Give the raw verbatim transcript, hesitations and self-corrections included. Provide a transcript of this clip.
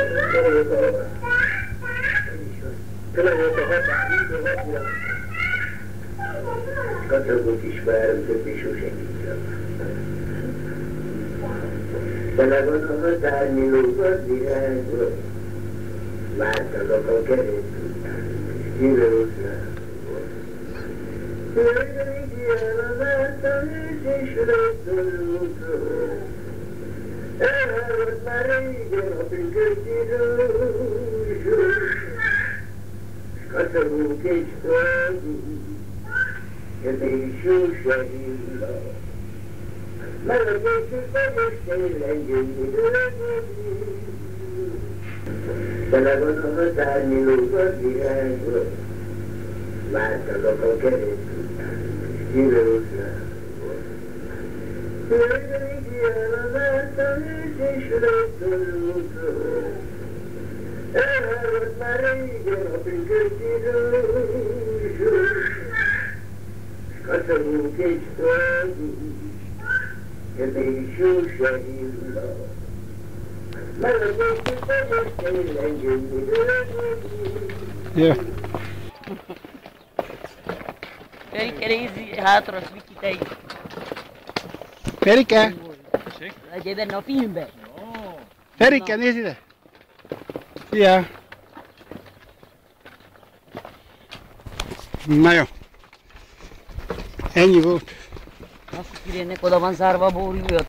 Tulajdonképpen a határ, így a határ. Kacsogó kis várom, többi sose hívja. Tele van a határ, nyilóg az virágról. Vártalak a keret után, és nyilózrám. Földön jel a vártam őt, és rögtönültről. Elhallott már régen a pünkösdi rózsor. S kacagó kicskadú, és sose hívla. Melegészük vagyok, tényleg gyönyörű. Tele van a határ, nyilóg az virágról. Vártalak a keret után, és nyilózrám. Földön jel a vártam őt, és rögtönültről. Elhallott már régen a pünkösdi rózsor. S kacagó kicskadú, és sose hívla. Melegészük vagyok, tényleg gyönyörű. Ja. Perike, nézzi hátra, azt Viki, te is. Perike! Legyél benne a filmben. Perike, nézd ide! Szia! Na jó. Ennyi volt. Azt, hogy Irénnek oda van zárva a bórjúja.